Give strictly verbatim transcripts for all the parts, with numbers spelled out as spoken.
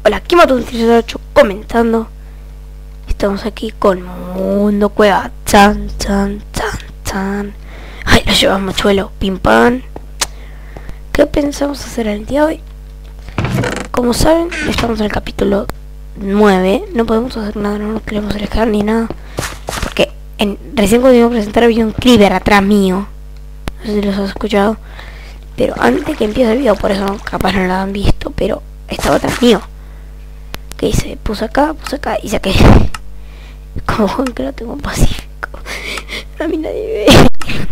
Hola, aquí Mato ocho comentando. Estamos aquí con Mundo Cueva. Chan, chan, chan, chan. Ay, lo llevamos chuelo. Pim pam. ¿Qué pensamos hacer el día de hoy? Como saben, estamos en el capítulo nueve. No podemos hacer nada, no nos queremos alejar ni nada. Porque en, recién cuando iba a presentar había un creeper atrás mío. No sé si los has escuchado. Pero antes que empiece el video, por eso capaz no lo han visto, pero estaba atrás mío. Que hice, puse acá, puse acá y saqué. Como que no tengo un pacífico. A mí nadie ve.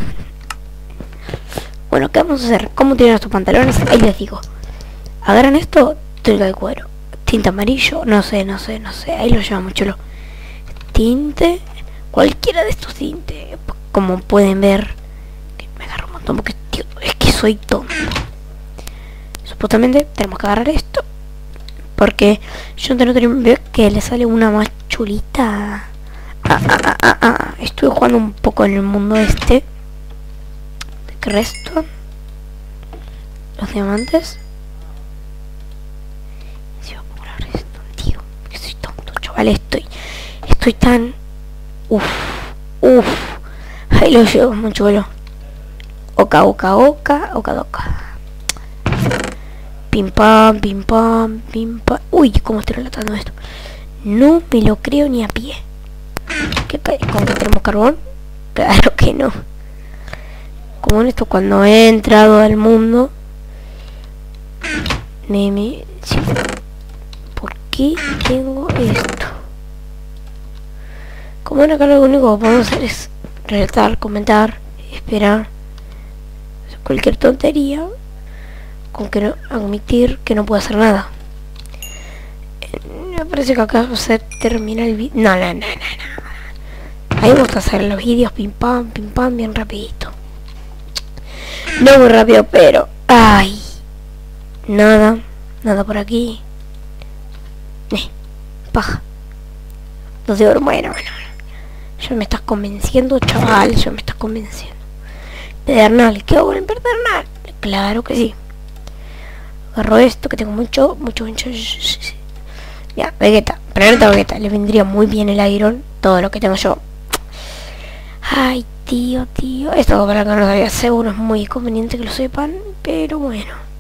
Bueno, ¿qué vamos a hacer? ¿Cómo tiran estos pantalones? Ahí les digo. Agarran esto, tuerca de cuero. Tinte amarillo, no sé, no sé, no sé. Ahí lo llevamos chulo. Tinte, cualquiera de estos tintes. Como pueden ver, que me agarro un montón porque tío, es que soy tonto. Supuestamente tenemos que agarrar esto. Porque yo no tengo que le sale una más chulita. Ah, ah, ah, ah, ah. Estuve jugando un poco en el mundo este. ¿De qué resto? Los diamantes. Se va a acumular esto, tío. Que soy tonto, chaval. Estoy. Estoy tan. Uff. Uff. Ahí lo llevo, muchuelo. Oca, oca, oca, oca, oca. Pim pam, pim pam, pim pam. Uy, cómo estoy relatando esto. No me lo creo ni a pie. ¿Qué ¿Con que tenemos carbón? Claro que no. Como en esto, cuando he entrado al mundo, me, me sí. ¿Por qué tengo esto? Como en acá lo único que podemos hacer es relatar, comentar, esperar. Cualquier tontería. Con que no, admitir que no puedo hacer nada. Eh, me parece que acá se termina el video. No, no, no, no, no. A mí me gusta hacer los vídeos pim pam, pim pam, bien rapidito. No muy rápido, pero... Ay. Nada. Nada por aquí. Eh, paja. Dos de oro. Bueno, bueno, bueno. Ya me estás convenciendo, chaval. Ya me estás convenciendo. Pedernal. ¿Qué hago en el pedernal? Claro que sí. Agarro esto que tengo mucho, mucho, mucho. Ya, Vegeta, planeta Vegeta, le vendría muy bien el Iron, todo lo que tengo yo. Ay, tío, tío, esto para que no lo sabía, seguro es muy conveniente que lo sepan, pero bueno.